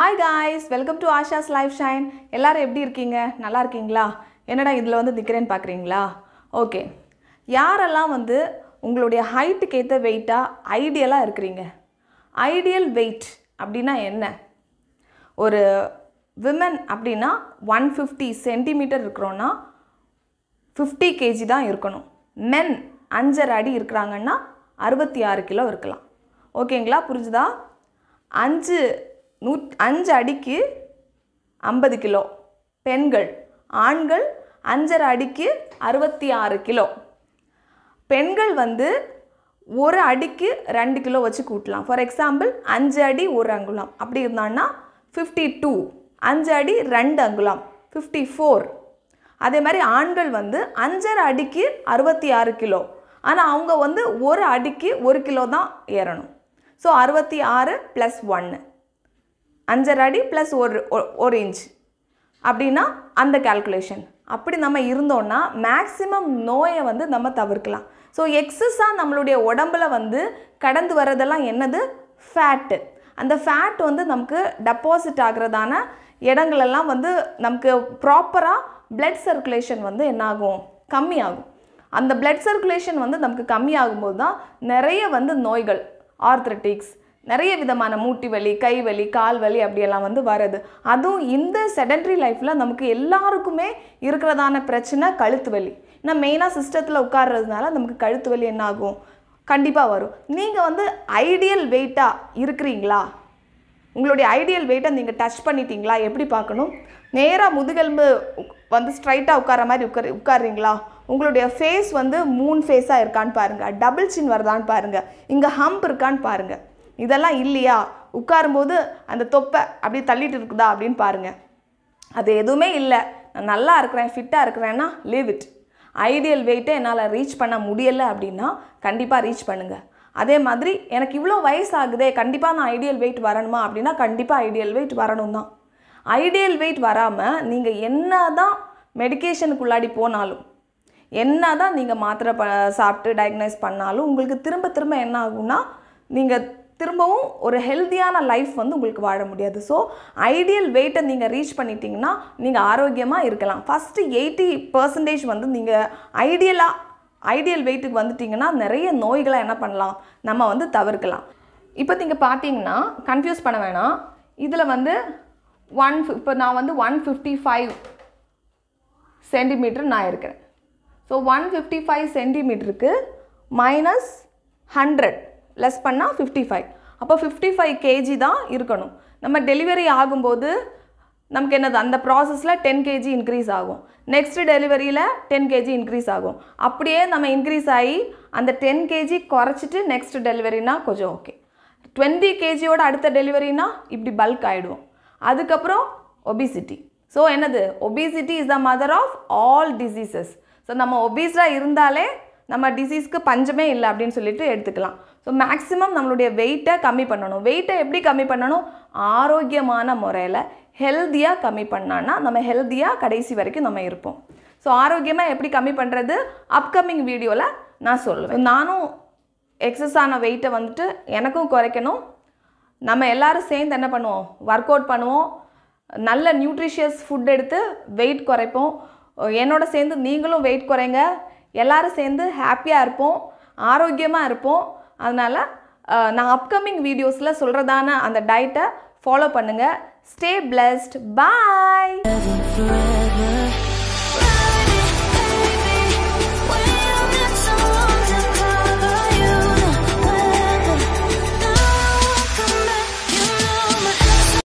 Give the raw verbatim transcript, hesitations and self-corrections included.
Hi guys, welcome to Asha's Life Shine. எல்லாரும் எப்படி இருக்கீங்க? நல்லா இருக்கீங்களா? என்னடா இதுல வந்து நிக்கிறேன்னு பார்க்கறீங்களா? ஓகே. யாரெல்லாம் வந்து உங்களுடைய ஹைட்டுக்கு ஏத்த வெயிட்டா ஐடியலா இருக்கீங்க? ஐடியல் வெயிட் அப்படினா என்ன? ஒரு women அப்படினா one fifty centimeter இருக்கறோம்னா fifty kilograms தான் இருக்கணும். Men five அடி இருக்கறாங்கன்னா sixty-six கிலோ இருக்கலாம். ஓகேங்களா? புரியுதா? five அஞ்சு அடிக்கு ஐம்பது கிலோ பெண்கள் ஆண்கள் அஞ்சரை அடிக்கு அறுபத்தி ஆறு கிலோ பெண்கள் வந்து ஒரு அடிக்கு ரெண்டு கிலோ வச்சு கூட்டலாம் ஃபார் எக்ஸாம்பிள் அஞ்சு அடி ஒரு அங்குலம் அப்படி இருந்தான்னா fifty-two அஞ்சு அடி ரெண்டு அங்குலம் fifty-four அதே மாதிரி ஆண்கள் வந்து அஞ்சரை அடிக்கு அறுபத்தி ஆறு கிலோ ஆனா அவங்க வந்து ஒரு அடிக்கு ஒரு கிலோ தான் ஏறணும் சோ அறுபத்தி ஆறு plus one அஞ்சரை அடி plus ஒரு இன்ச் அப்படினா அந்த கால்குலேஷன் அப்படி நம்ம இருந்தோம்னா மேக்ஸिमम நோயை வந்து நம்ம தவிர்க்கலாம் சோ எக்ஸஸா நம்மளுடைய உடம்பல வந்து கடந்து வரதெல்லாம் என்னது ஃபேட் அந்த ஃபேட் வந்து நமக்கு டெபாசிட் ஆகுறதான இடங்கள் எல்லாம் வந்து நமக்கு ப்ராப்பரா blood circulation வந்து என்ன ஆகும் கம்மி ஆகும் அந்த blood circulation வந்து நமக்கு கம்மி ஆகும்போது தான் நிறைய வந்து நோய்கள் ஆர்த்ரைட்டிக்ஸ் நிறைய விதமான மூட்டி வலி கை வலி கால் வலி அப்படி எல்லாம் வந்து வருது அதுவும் இந்த செடென்டரி லைஃப்ல நமக்கு எல்லாருக்குமே இருக்குறதான பிரச்சனை கழுத்து வலி நான் மெயினா சிஸ்டத்துல உட்கார்றதுனால நமக்கு கழுத்து வலி என்ன ஆகும் கண்டிப்பா வரும் நீங்க வந்து ஐடியல் வெயிட்டா இருக்கீங்களா உங்களுடைய ஐடியல் வெயிட்ட நீங்க டச் பண்ணிட்டீங்களா எப்படி பார்க்கணும் நேரா முதுகெலும்பு வந்து ஸ்ட்ரைட்டா உட்கார மாதிரி உட்கார்றீங்களா உங்களுடைய ஃபேஸ் வந்து மூன் ஃபேஸா இருக்கான்னு பாருங்க டபுள் சின் வருதான்னு பாருங்க இங்க ஹம்ப் இருக்கான்னு பாருங்க இதெல்லாம் இல்லையா உட்காரும்போது அந்த தொப்பை அப்படியே தள்ளிட்டு இருக்குதா அப்படினு பாருங்க அது எதுவுமே இல்ல நான் நல்லா இருக்கறேன் ஃபிட்டா இருக்கறேன்னா லீவ் இட் ஐடியல் வெயிட்ட என்னால ரீச் பண்ண முடியல அப்படினா கண்டிப்பா ரீச் பண்ணுங்க அதே மாதிரி எனக்கு இவ்ளோ வயசு ஆகுதே கண்டிப்பா நான் ஐடியல் வெயிட் வரணுமா அப்படினா கண்டிப்பா ஐடியல் வெயிட் வரணும் தான் ஐடியல் வெயிட் வராம நீங்க என்னதான் மெடிகேஷனுக்குள்ளாடி போனாலும் என்னதான் நீங்க மாத்திரை சாப்பிட்டு டயக்னைஸ் பண்ணாலும் உங்களுக்கு திரும்ப திரும்ப என்ன ஆகும்னா நீங்க திரும்பவும் ஒரு ஹெல்தியான லைஃப் வந்து உங்களுக்கு வாழ முடியாது சோ ஐடியல் வெயிட்ட நீங்க ரீச் பண்ணிட்டீங்கன்னா நீங்க ஆரோக்கியமா இருக்கலாம் ஃபர்ஸ்ட் eighty percent வந்து நீங்க ஐடியலா ஐடியல் வெயிட்டுக்கு வந்துட்டீங்கன்னா நிறைய நோய்களை என்ன பண்ணலாம் நம்ம வந்து தவிர்க்கலாம் இப்போ நீங்க பாத்தீங்கன்னா கன்ஃபியூஸ் பண்ண வேணாம் இதுல வந்து one இப்போ நான் வந்து one fifty-five centimeter நான் இருக்கேன் சோ one fifty-five centimeter க்கு minus one hundred less பண்ணா fifty-five அப்ப fifty-five kilograms தான் இருக்கணும் நம்ம டெலிவரி ஆகும்போது நமக்கு என்னது அந்த processல ten kilograms increase ஆகும் next டெலிவரியில ten kilograms increase ஆகும் அப்படியே நம்ம increase ஆகி அந்த ten kilograms குறைச்சிட்டு next டெலிவரினா கொஞ்சம் ஓகே twenty kilograms ஓட அடுத்த டெலிவரினா இப்படி பல்க் ஆயிடும் அதுக்கு அப்புறம் obesity சோ என்னது obesity is the mother of all diseases so நம்ம obese-ஆ இருந்தாலே நம்ம டிசீஸ்க்கு பஞ்சமே இல்ல அப்படினு சொல்லிட்டு எடுத்துக்கலாம் சோ மேக்ஸिमम நம்மளுடைய வெயிட்ட கம்மி பண்ணனும் வெயிட்ட எப்படி கம்மி பண்ணனும் ஆரோக்கியமான முறையில ஹெல்தியா கம்மி பண்ணானா நம்ம ஹெல்தியா கடைசி வரைக்கும் நம்ம இருப்போம் சோ ஆரோக்கியமா எப்படி கம்மி பண்றது அப்கமிங் வீடியோல நான் சொல்லுவேன் நானும் எக்ஸஸ் ஆன வெயிட்ட வந்துட்டு எனக்கும் குறைக்கணும் நம்ம எல்லாரும் சேர்ந்து என்ன பண்ணுவோம் வொர்க் அவுட் பண்ணுவோம் நல்ல நியூட்ரிஷியஸ் ஃபுட் எடுத்து வெயிட் குறைப்போம் என்னோட சேர்ந்து நீங்களும் வெயிட் குறைங்க எல்லாரும் சேர்ந்து ஹாப்பியா இருப்போம் ஆரோக்கியமா இருப்போம் அதனால நான் அப்கமிங் வீடியோஸ்ல சொல்றதான அந்த டயட்டை ஃபாலோ பண்ணுங்க ஸ்டே blessed bye